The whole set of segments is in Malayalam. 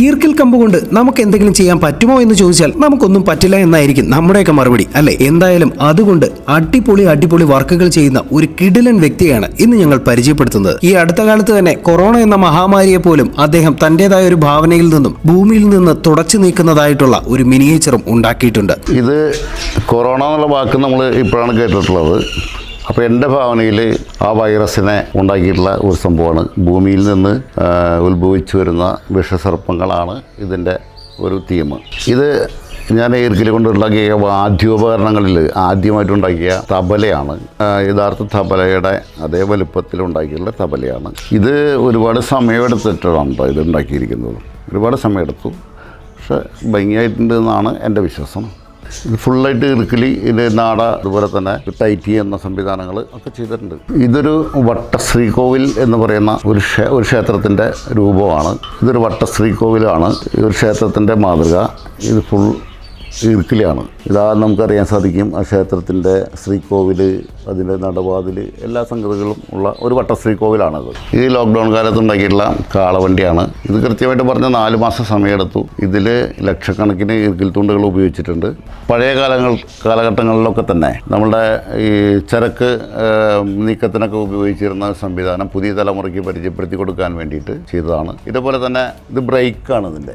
ഈർക്കിൽ കമ്പ് കൊണ്ട് നമുക്ക് എന്തെങ്കിലും ചെയ്യാൻ പറ്റുമോ എന്ന് ചോദിച്ചാൽ നമുക്കൊന്നും പറ്റില്ല എന്നായിരിക്കും നമ്മുടെയൊക്കെ മറുപടി അല്ലെ. എന്തായാലും അതുകൊണ്ട് അടിപൊളി വർക്കുകൾ ചെയ്യുന്ന ഒരു കിടിലൻ വ്യക്തിയാണ് ഇന്ന് ഞങ്ങൾ പരിചയപ്പെടുത്തുന്നത്. ഈ അടുത്ത കാലത്ത് തന്നെ കൊറോണ എന്ന മഹാമാരിയെ പോലും അദ്ദേഹം തന്റേതായ ഒരു ഭാവനയിൽ നിന്നും ഭൂമിയിൽ നിന്ന് തുടച്ചു നീക്കുന്നതായിട്ടുള്ള ഒരു മിനിയേച്ചറും ഉണ്ടാക്കിയിട്ടുണ്ട്. ഇത് കൊറോണ എന്നുള്ള വാക്ക് നമ്മൾ ഇപ്പോഴാണ് കേട്ടിട്ടുള്ളത്. അപ്പോൾ എൻ്റെ ഭാവനയിൽ ആ വൈറസിനെ ഉണ്ടാക്കിയിട്ടുള്ള ഒരു സംഭവമാണ്. ഭൂമിയിൽ നിന്ന് ഉത്ഭവിച്ചു വരുന്ന വിഷസർപ്പങ്ങളാണ് ഇതിൻ്റെ ഒരു തീം. ഇത് ഞാൻ ഈർക്കിൽ കൊണ്ടുണ്ടാക്കിയ വാദ്യോപകരണങ്ങളിൽ ആദ്യമായിട്ടുണ്ടാക്കിയ തബലയാണ്. യഥാർത്ഥ തബലയുടെ അതേ വലുപ്പത്തിൽ ഉണ്ടാക്കിയിട്ടുള്ള തബലയാണ്. ഇത് ഒരുപാട് സമയമെടുത്തിട്ടാണ് കേട്ടോ ഇത് ഉണ്ടാക്കിയിരിക്കുന്നത്. ഒരുപാട് സമയമെടുത്തു, പക്ഷെ ഭംഗിയായിട്ടുണ്ട് എന്നാണ് എൻ്റെ വിശ്വാസം. ഇത് ഫുള്ളായിട്ട് ഈർക്കിലി, ഇത് നാട, അതുപോലെ തന്നെ ടൈറ്റ് ചെയ്യുന്ന സംവിധാനങ്ങൾ ഒക്കെ ചെയ്തിട്ടുണ്ട്. ഇതൊരു വട്ടശ്രീകോവിൽ എന്ന് പറയുന്ന ഒരു ക്ഷേത്രത്തിൻ്റെ രൂപമാണ്. ഇതൊരു വട്ടശ്രീകോവിലാണ്. ഒരു ക്ഷേത്രത്തിൻ്റെ മാതൃക. ഇത് ഫുൾ ഈർക്കിലിയാണ്. ഇതാ നമുക്കറിയാൻ സാധിക്കും ആ ക്ഷേത്രത്തിൻ്റെ ശ്രീകോവിൽ, അതിൻ്റെ നടവാതിൽ, എല്ലാ സംഗതികളും ഉള്ള ഒരു വട്ടശ്രീകോവിലാണത്. ഈ ലോക്ക്ഡൗൺ കാലത്ത് ഉണ്ടാക്കിയിട്ടുള്ള കാളവണ്ടിയാണ്. ഇത് കൃത്യമായിട്ട് പറഞ്ഞാൽ 4 മാസം സമയമെടുത്തു. ഇതിൽ ലക്ഷക്കണക്കിന് ഈർക്കിൽ തുണ്ടുകൾ ഉപയോഗിച്ചിട്ടുണ്ട്. പഴയ കാലഘട്ടങ്ങളിലൊക്കെ തന്നെ നമ്മളുടെ ഈ ചരക്ക് നീക്കത്തിനൊക്കെ ഉപയോഗിച്ചിരുന്ന സംവിധാനം പുതിയ തലമുറയ്ക്ക് പരിചയപ്പെടുത്തി കൊടുക്കാൻ വേണ്ടിയിട്ട് ചെയ്തതാണ്. ഇതുപോലെ തന്നെ ഇത് ബ്രേക്കാണ് ഇതിൻ്റെ.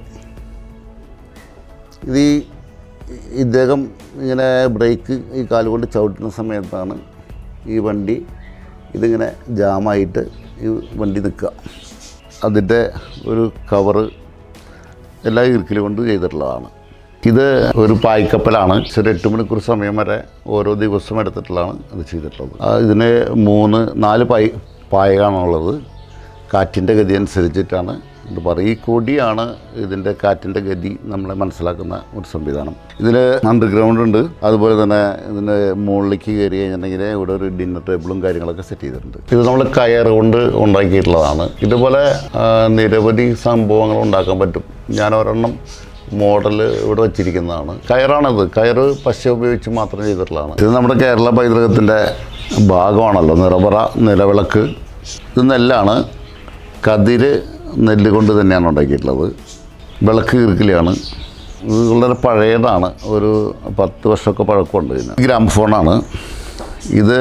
ഇത് ഇദ്ദേഹം ഇങ്ങനെ ബ്രേക്ക് ഈ കാലുകൊണ്ട് ചവിട്ടുന്ന സമയത്താണ് ഈ വണ്ടി ഇതിങ്ങനെ ജാമായിട്ട് ഈ വണ്ടി നിൽക്കുക. അതിൻ്റെ ഒരു കവറ് എല്ലാ ഈർക്കിലും കൊണ്ട് ചെയ്തിട്ടുള്ളതാണ്. ഇത് ഒരു പായ്ക്കപ്പലാണ്. ഒരു 8 മണിക്കൂർ സമയം വരെ ഓരോ ദിവസം എടുത്തിട്ടുള്ളതാണ് അത് ചെയ്തിട്ടുള്ളത്. ഇതിന് 3-4 പായകളാണുള്ളത്. കാറ്റിൻ്റെ ഗതി അനുസരിച്ചിട്ടാണ് ഇത് പറയും. ഈ കൊടിയാണ് ഇതിൻ്റെ കാറ്റിൻ്റെ ഗതി നമ്മളെ മനസ്സിലാക്കുന്ന ഒരു സംവിധാനം. ഇതിൽ അണ്ടർഗ്രൗണ്ട് ഉണ്ട്. അതുപോലെ തന്നെ ഇതിൻ്റെ മുകളിലേക്ക് കയറി കഴിഞ്ഞിട്ടുണ്ടെങ്കിൽ ഇവിടെ ഒരു ഡിന്നർ ടേബിളും കാര്യങ്ങളൊക്കെ സെറ്റ് ചെയ്തിട്ടുണ്ട്. ഇത് നമ്മൾ കയർ കൊണ്ട് ഉണ്ടാക്കിയിട്ടുള്ളതാണ്. ഇതുപോലെ നിരവധി സംഭവങ്ങൾ ഉണ്ടാക്കാൻ പറ്റും. ഞാൻ ഒരെണ്ണം മോഡൽ ഇവിടെ വച്ചിരിക്കുന്നതാണ്. കയറാണിത്. കയറ് പശ ഉപയോഗിച്ച് മാത്രം ചെയ്തിട്ടുള്ളതാണ്. ഇത് നമ്മുടെ കേരള പൈതൃകത്തിൻ്റെ ഭാഗമാണല്ലോ. നിറപറ, നിലവിളക്ക്, ഇത് നെല്ലാണ്. കതിര് നെല്ല് കൊണ്ട് തന്നെയാണ് ഉണ്ടാക്കിയിട്ടുള്ളത്. വിളക്ക് ഈർക്കിലാണ്. ഇത് വളരെ പഴയതാണ്. ഒരു 10 വർഷമൊക്കെ പഴക്കമുണ്ട്. ഇതിന് ഗ്രാമഫോണാണ്. ഇത്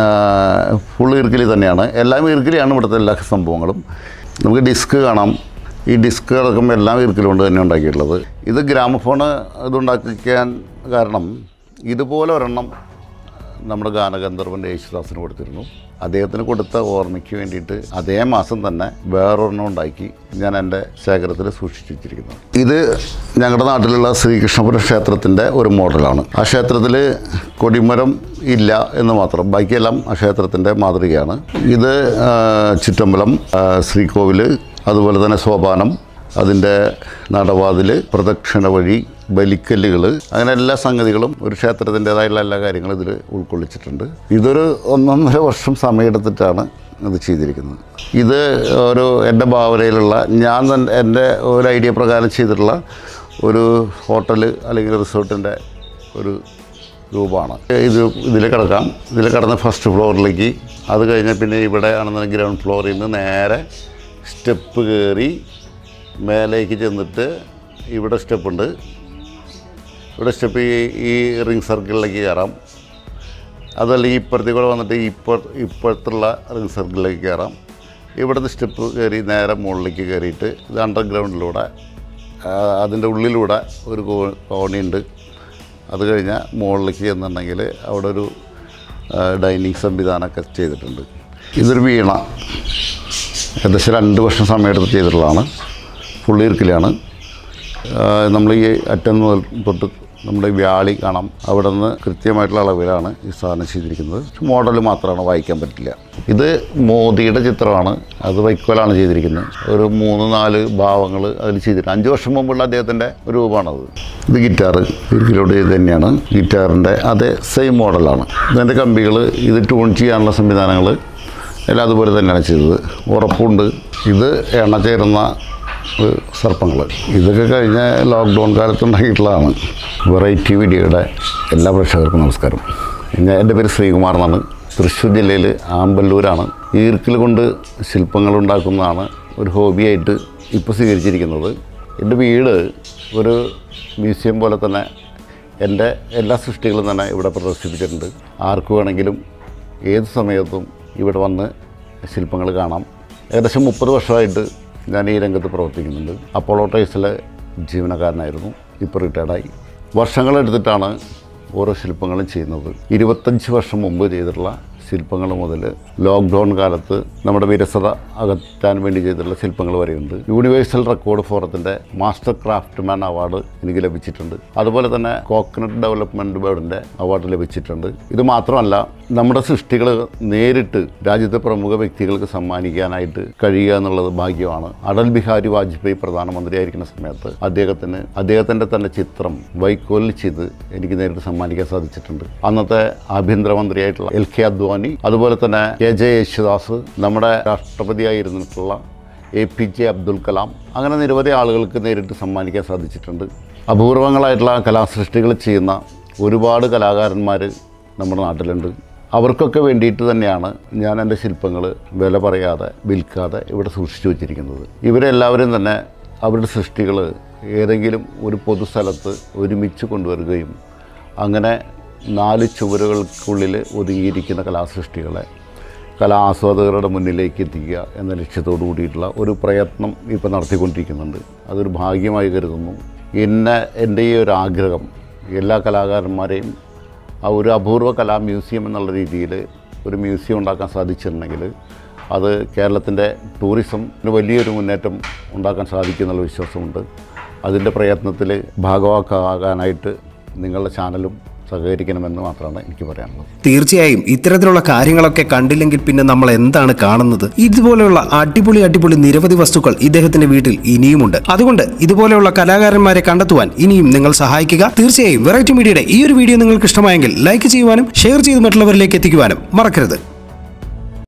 ഫുൾ ഈർക്കിലി തന്നെയാണ്. എല്ലാം ഈർക്കിലിയാണ് ഇവിടുത്തെ എല്ലാ സംഭവങ്ങളും. നമുക്ക് ഡിസ്ക് കാണാം. ഈ ഡിസ്ക് അടക്കം എല്ലാം ഈർക്കിലി കൊണ്ട് തന്നെ ഉണ്ടാക്കിയിട്ടുള്ളത്. ഇത് ഗ്രാമഫോൺ ഇതുണ്ടാക്കിക്കാൻ കാരണം ഇതുപോലെ ഒരെണ്ണം നമ്മുടെ ഗാനഗന്ധർവൻ യേശുദാസിന് കൊടുത്തിരുന്നു. അദ്ദേഹത്തിന് കൊടുത്ത ഓർമ്മയ്ക്ക് വേണ്ടിയിട്ട് അതേ മാസം തന്നെ വേറൊരെണ്ണം ഉണ്ടാക്കി ഞാൻ എൻ്റെ ശേഖരത്തിൽ സൂക്ഷിച്ചു വെച്ചിരിക്കുന്നത്. ഇത് ഞങ്ങളുടെ നാട്ടിലുള്ള ശ്രീകൃഷ്ണപുരം ക്ഷേത്രത്തിൻ്റെ ഒരു മോഡലാണ്. ആ ക്ഷേത്രത്തിൽ കൊടിമരം ഇല്ല എന്ന് മാത്രം, ബാക്കിയെല്ലാം ആ ക്ഷേത്രത്തിൻ്റെ മാതൃകയാണ്. ഇത് ചുറ്റമ്പലം, ശ്രീകോവിൽ, അതുപോലെ തന്നെ സോപാനം, അതിൻ്റെ നടവാതിൽ, പ്രദക്ഷിണ വഴി, ബലിക്കല്ലുകൾ, അങ്ങനെ എല്ലാ സംഗതികളും ഒരു ക്ഷേത്രത്തിൻ്റേതായുള്ള എല്ലാ കാര്യങ്ങളും ഇതിൽ ഉൾക്കൊള്ളിച്ചിട്ടുണ്ട്. ഇതൊരു 1.5 വർഷം സമയമെടുത്തിട്ടാണ് ഇത് ചെയ്തിരിക്കുന്നത്. ഇത് ഒരു എൻ്റെ ഭാവനയിലുള്ള ഞാൻ എൻ്റെ ഒരു ഐഡിയ പ്രകാരം ചെയ്തിട്ടുള്ള ഒരു ഹോട്ടൽ അല്ലെങ്കിൽ റിസോർട്ടിൻ്റെ ഒരു രൂപമാണ്. ഇതിൽ കിടക്കാം. ഇതിൽ കിടന്ന് ഫസ്റ്റ് ഫ്ലോറിലേക്ക്, അത് കഴിഞ്ഞാൽ പിന്നെ ഇവിടെ ആണെന്നുണ്ടെങ്കിൽ ഗ്രൗണ്ട് ഫ്ലോറിൽ നിന്ന് നേരെ സ്റ്റെപ്പ് കയറി മേലേക്ക് ചെന്നിട്ട് ഇവിടെ സ്റ്റെപ്പുണ്ട്. ഇവിടെ സ്റ്റെപ്പ് ഈ റിംഗ് സർക്കിളിലേക്ക് കയറാം. അതല്ലെങ്കിൽ ഇപ്പുറത്തേക്ക് കൂടെ വന്നിട്ട് ഇപ്പുറത്തുള്ള റിംഗ് സർക്കിളിലേക്ക് കയറാം. ഇവിടുത്തെ സ്റ്റെപ്പ് കയറി നേരെ മുകളിലേക്ക് കയറിയിട്ട് ഇത് അണ്ടർഗ്രൗണ്ടിലൂടെ അതിൻ്റെ ഉള്ളിലൂടെ ഒരു കോണിയുണ്ട്. അത് കഴിഞ്ഞാൽ മുകളിലേക്ക് ചെന്നിട്ടുണ്ടെങ്കിൽ അവിടെ ഒരു ഡൈനിങ് സംവിധാനമൊക്കെ ചെയ്തിട്ടുണ്ട്. ഇതൊരു വീണ. ഏകദേശം 2 വർഷം സമയമെടുത്ത് ചെയ്തിട്ടുള്ളതാണ്. ഫുൾ ഈർക്കിലാണ്. നമ്മൾ ഈ അറ്റം മുതൽ തൊട്ട് നമ്മുടെ വ്യാളി കാണാം. അവിടെ നിന്ന് കൃത്യമായിട്ടുള്ള അളവിലാണ് ഈ സാധനം ചെയ്തിരിക്കുന്നത്. മോഡൽ മാത്രമാണ്, വായിക്കാൻ പറ്റില്ല. ഇത് മോദിയുടെ ചിത്രമാണ്. അത് വൈക്കോലാണ് ചെയ്തിരിക്കുന്നത്. ഒരു 3-4 ഭാവങ്ങൾ അതിൽ ചെയ്തിട്ടുണ്ട്. 5 വർഷം മുമ്പുള്ള അദ്ദേഹത്തിൻ്റെ ഒരു രൂപമാണത്. ഇത് ഗിറ്റാറ് ഈർക്കിലോട് ചെയ്ത് തന്നെയാണ്. ഗിറ്റാറിൻ്റെ അതേ സെയിം മോഡലാണ്. ഇതിൻ്റെ കമ്പികൾ, ഇത് ട്യൂൺ ചെയ്യാനുള്ള സംവിധാനങ്ങൾ എല്ലാം അതുപോലെ തന്നെയാണ് ചെയ്തത്. ഉറപ്പുണ്ട്. ഇത് എണ്ണ ചേരുന്ന സർപ്പങ്ങൾ. ഇതൊക്കെ കഴിഞ്ഞ ലോക്ക്ഡൗൺ കാലത്തുണ്ടാക്കിയിട്ടുള്ളതാണ്. വെറൈറ്റി വീഡിയോയുടെ എല്ലാ പ്രേക്ഷകർക്കും നമസ്കാരം. എൻ്റെ പേര് ശ്രീകുമാർ എന്നാണ്. തൃശ്ശൂർ ജില്ലയിൽ ആമ്പല്ലൂരാണ്. ഈർക്കിൽ കൊണ്ട് ശില്പങ്ങൾ ഉണ്ടാക്കുന്നതാണ് ഒരു ഹോബിയായിട്ട് ഇപ്പോൾ സ്വീകരിച്ചിരിക്കുന്നത്. എൻ്റെ വീട് ഒരു മ്യൂസിയം പോലെ തന്നെ എൻ്റെ എല്ലാ സൃഷ്ടികളും തന്നെ ഇവിടെ പ്രദർശിപ്പിച്ചിട്ടുണ്ട്. ആർക്ക് വേണമെങ്കിലും ഏത് സമയത്തും ഇവിടെ വന്ന് ശില്പങ്ങൾ കാണാം. ഏകദേശം 30 വർഷമായിട്ട് ഞാൻ ഈ രംഗത്ത് പ്രവർത്തിക്കുന്നുണ്ട്. അപ്പോളോ ടൈൽസിലെ ജീവനക്കാരനായിരുന്നു. ഇപ്പോൾ റിട്ടയർഡായി. വർഷങ്ങളെടുത്തിട്ടാണ് ഓരോ ശില്പങ്ങളും ചെയ്യുന്നത്. 25 വർഷം മുമ്പ് ചെയ്തിട്ടുള്ള ശില്പങ്ങൾ മുതൽ ലോക്ക്ഡൗൺ കാലത്ത് നമ്മുടെ വിരസത അകറ്റാൻ വേണ്ടി ചെയ്തിട്ടുള്ള ശില്പങ്ങൾ വരെയുണ്ട്. യൂണിവേഴ്സൽ റെക്കോർഡ് ഫോറത്തിൻ്റെ മാസ്റ്റർ ക്രാഫ്റ്റ്മാൻ അവാർഡ് എനിക്ക് ലഭിച്ചിട്ടുണ്ട്. അതുപോലെ തന്നെ കോക്കനട്ട് ഡെവലപ്മെൻറ്റ് ബോർഡിൻ്റെ അവാർഡ് ലഭിച്ചിട്ടുണ്ട്. ഇത് മാത്രമല്ല, നമ്മുടെ സൃഷ്ടികൾ നേരിട്ട് രാജ്യത്തെ പ്രമുഖ വ്യക്തികൾക്ക് സമ്മാനിക്കാനായിട്ട് കഴിയുക എന്നുള്ളത് ഭാഗ്യമാണ്. അടൽ ബിഹാരി വാജ്പേയി പ്രധാനമന്ത്രിയായിരിക്കുന്ന സമയത്ത് അദ്ദേഹത്തിൻ്റെ തന്നെ ചിത്രം വൈക്കോലിൽ ചെയ്ത് എനിക്ക് നേരിട്ട് സമ്മാനിക്കാൻ സാധിച്ചിട്ടുണ്ട്. അന്നത്തെ ആഭ്യന്തരമന്ത്രിയായിട്ടുള്ള LK അദ്വാനി, അതുപോലെ തന്നെ KJ യേശുദാസ്, നമ്മുടെ രാഷ്ട്രപതിയായിരുന്നിട്ടുള്ള APJ അബ്ദുൽ കലാം, അങ്ങനെ നിരവധി ആളുകൾക്ക് നേരിട്ട് സമ്മാനിക്കാൻ സാധിച്ചിട്ടുണ്ട്. അപൂർവങ്ങളായിട്ടുള്ള കലാസൃഷ്ടികൾ ചെയ്യുന്ന ഒരുപാട് കലാകാരന്മാർ നമ്മുടെ നാട്ടിലുണ്ട്. അവർക്കൊക്കെ വേണ്ടിയിട്ട് തന്നെയാണ് ഞാൻ എൻ്റെ ശില്പങ്ങൾ വില പറയാതെ വിൽക്കാതെ ഇവിടെ സൂക്ഷിച്ചു വച്ചിരിക്കുന്നത്. ഇവരെല്ലാവരും തന്നെ അവരുടെ സൃഷ്ടികൾ ഏതെങ്കിലും ഒരു പൊതുസ്ഥലത്ത് ഒരുമിച്ച് കൊണ്ടുവരികയും അങ്ങനെ 4 ചുവരുകൾക്കുള്ളിൽ ഒതുങ്ങിയിരിക്കുന്ന കലാസൃഷ്ടികളെ കലാ ആസ്വാദകരുടെ മുന്നിലേക്ക് എത്തിക്കുക എന്ന ലക്ഷ്യത്തോടു കൂടിയിട്ടുള്ള ഒരു പ്രയത്നം ഇപ്പോൾ നടത്തിക്കൊണ്ടിരിക്കുന്നുണ്ട്. അതൊരു ഭാഗ്യമായി കരുതുന്നു. എൻ്റെ ഈ ഒരു ആഗ്രഹം എല്ലാ കലാകാരന്മാരെയും ആ ഒരു അപൂർവ കലാ മ്യൂസിയം എന്നുള്ള രീതിയിൽ ഒരു മ്യൂസിയം ഉണ്ടാക്കാൻ സാധിച്ചിട്ടുണ്ടെങ്കിൽ അത് കേരളത്തിൻ്റെ ടൂറിസത്തിന് വലിയൊരു മുന്നേറ്റം ഉണ്ടാക്കാൻ സാധിക്കുമെന്നുള്ള വിശ്വാസമുണ്ട്. അതിൻ്റെ പ്രയത്നത്തിൽ ഭാഗവാക്കാകാനായിട്ട് നിങ്ങളുടെ ചാനലും സഹകരിക്കണമെന്ന് മാത്രമാണ് എനിക്ക് പറയാനുള്ളത്. തീർച്ചയായും ഇത്തരത്തിലുള്ള കാര്യങ്ങളൊക്കെ കണ്ടില്ലെങ്കിൽ പിന്നെ നമ്മൾ എന്താണ് കാണുന്നത്? ഇതുപോലെയുള്ള അടിപൊളി നിരവധി വസ്തുക്കൾ ഇദ്ദേഹത്തിന്റെ വീട്ടിൽ ഇനിയുമുണ്ട്. അതുകൊണ്ട് ഇതുപോലെയുള്ള കലാകാരന്മാരെ കണ്ടെത്തുവാൻ ഇനിയും നിങ്ങൾ സഹായിക്കുക. തീർച്ചയായും വെറൈറ്റി മീഡിയയുടെ ഈ ഒരു വീഡിയോ നിങ്ങൾക്ക് ഇഷ്ടമായെങ്കിൽ ലൈക്ക് ചെയ്യുവാനും ഷെയർ ചെയ്ത് മറ്റുള്ളവരിലേക്ക് എത്തിക്കുവാനും മറക്കരുത്.